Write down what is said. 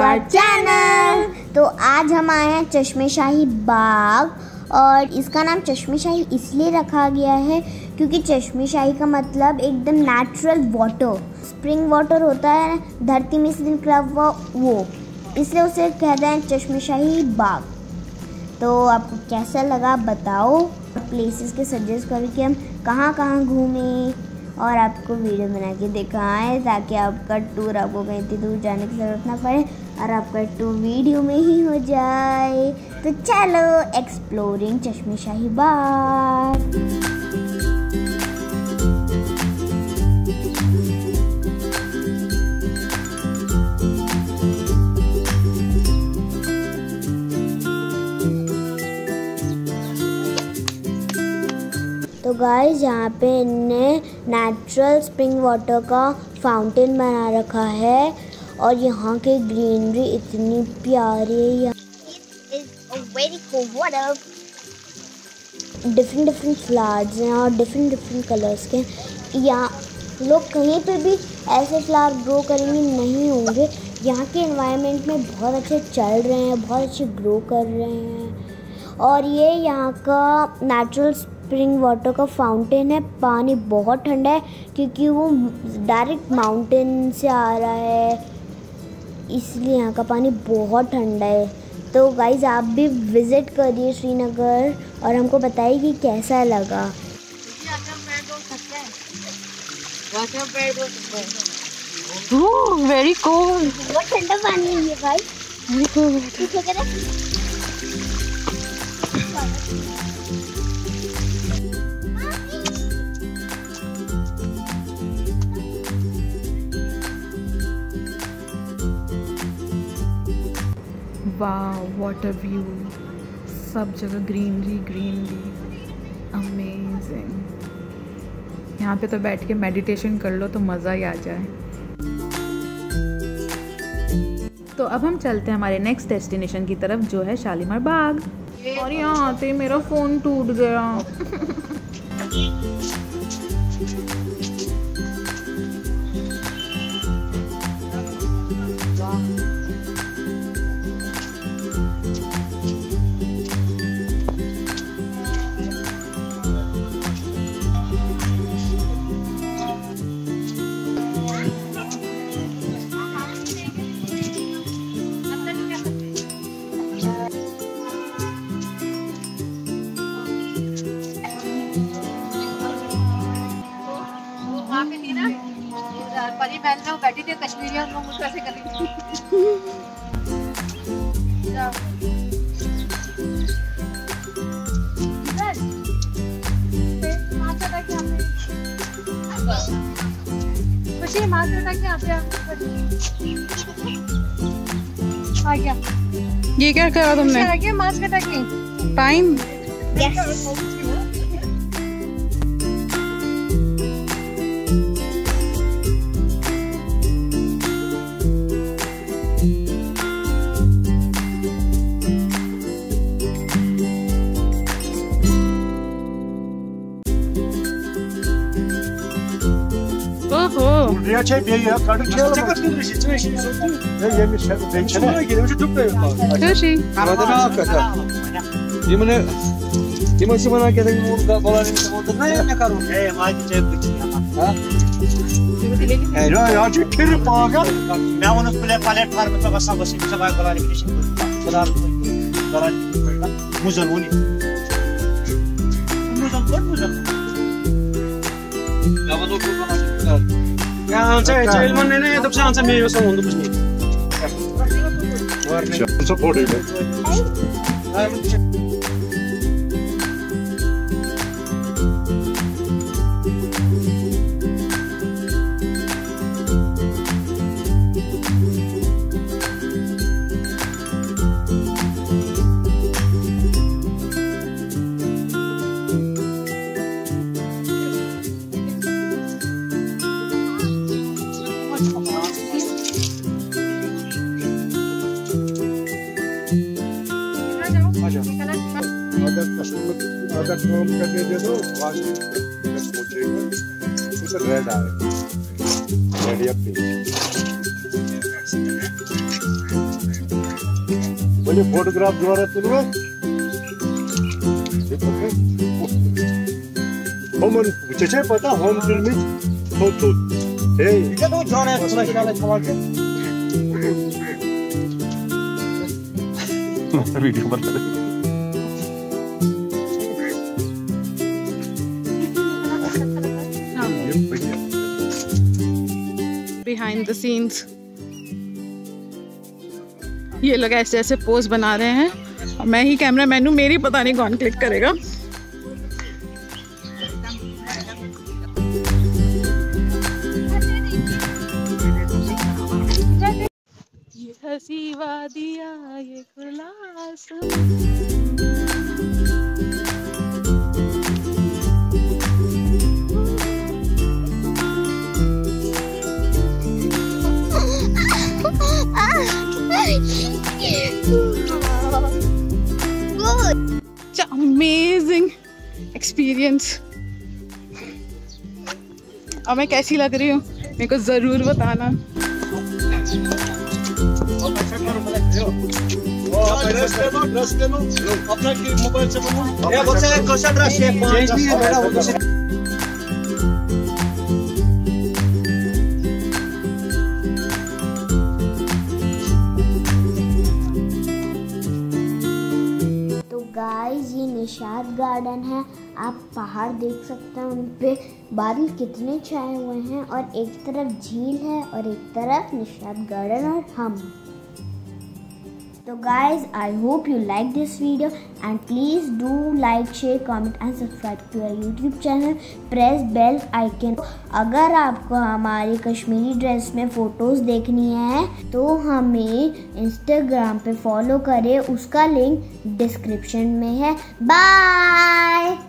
Our channel. तो आज हम आए हैं चश्मेशाही बाग और इसका नाम चश्मेशाही इसलिए रखा गया है क्योंकि चश्मेशाही का मतलब एकदम नेचुरल वाटर, स्प्रिंग वाटर होता है धरती में से निकला हुआ वो, इसलिए उसे कहते हैं चश्मेशाही बाग। तो आपको कैसा लगा बताओ, प्लेसेस के सजेस्ट करो कि हम कहाँ कहाँ घूमें और आपको वीडियो बना के दिखाएं ताकि आपका टूर आपको कहीं इतनी दूर जाने की ज़रूरत ना पड़े और आपका टूर वीडियो में ही हो जाए। तो चलो एक्सप्लोरिंग चश्मेशाही बाग। तो गाइस यहाँ पे इनने नेचुरल स्प्रिंग वाटर का फाउंटेन बना रखा है और यहाँ के ग्रीनरी इतनी प्यारी है। डिफरेंट फ्लावर्स हैं और डिफरेंट कलर्स के। यहाँ लोग कहीं पे भी ऐसे फ्लावर ग्रो करेंगे नहीं होंगे। यहाँ के एनवायरनमेंट में बहुत अच्छे चल रहे हैं, बहुत अच्छे ग्रो कर रहे हैं। और ये यहाँ का नेचुरल स्प्रिंग वाटर का फाउंटेन है। पानी बहुत ठंडा है क्योंकि वो डायरेक्ट माउंटेन से आ रहा है, इसलिए यहाँ का पानी बहुत ठंडा है। तो गाइज आप भी विज़िट करिए श्रीनगर और हमको बताइए कि कैसा लगा। वेरी कोल्ड, बहुत ठंडा पानी है ये भाई। वाह वाटर व्यू, सब जगह ग्रीनरी अमेजिंग। यहाँ पे तो बैठ के मेडिटेशन कर लो तो मज़ा ही आ जाए। तो अब हम चलते हैं हमारे नेक्स्ट डेस्टिनेशन की तरफ जो है शालीमार बाग। और यहाँ आते मेरा फ़ोन टूट गया। परी बहन लोग बैठी थी कश्मीरी और लोग ऐसे कर रही खुशी मास्क हटा के आ गया। ये क्या करा तुमने? मास्क हटा के time. Buraya çek ya, kadın çek. Ne yemiş ben çene gidiyorum şu tüpte. Kashi. Kadına hakikaten. Yemine şu bana gelen orada falan ne karo? Maç çek bıçı. Ha? Ya çekir paga. Ben onu palet farmı to basa basi sabah kolan bir şey. Kadar muzan oni. Muzan. Ya bana okuman. Ya anca ilman ne yapıp sen anca meyve sonunda bu şey. Var ne? Support ediyor. अगर काम करके दे दो पहुंचेगा तो red आएगा red या pink. मैले photograph द्वारा तुलुवे होम चेचे पता होम फिल्म फोटो हे क्या तो जाने थोड़ा क्या छवा के वीडियो बना रहे बिहाइंड द सीन्स ये लोग ऐसे ऐसे पोज बना रहे हैं और मैं ही कैमरा मैन हूं, मेरी पता नहीं कौन क्लिक करेगा। ये हंसी वादिया ये खुला अमेजिंग एक्सपीरियंस। अब मैं कैसी लग रही हूँ मेरे को ज़रूर बताना। ड्रेस ले लो अपना मोबाइल से बनो ये बच्चा एक क्वेश्चन ड्रेस है चेंज भी है बेटा वो तो गाइस ये निशाद गार्डन है, आप पहाड़ देख सकते हैं, उन पे बादल कितने छाए हुए हैं और एक तरफ झील है और एक तरफ निशाद गार्डन और हम। तो guys I hope you like this video and please do like share comment and subscribe to our YouTube channel, press bell icon. अगर आपको हमारी कश्मीरी ड्रेस में फ़ोटोज़ देखनी है तो हमें इंस्टाग्राम पे फॉलो करें, उसका लिंक डिस्क्रिप्शन में है। बाय।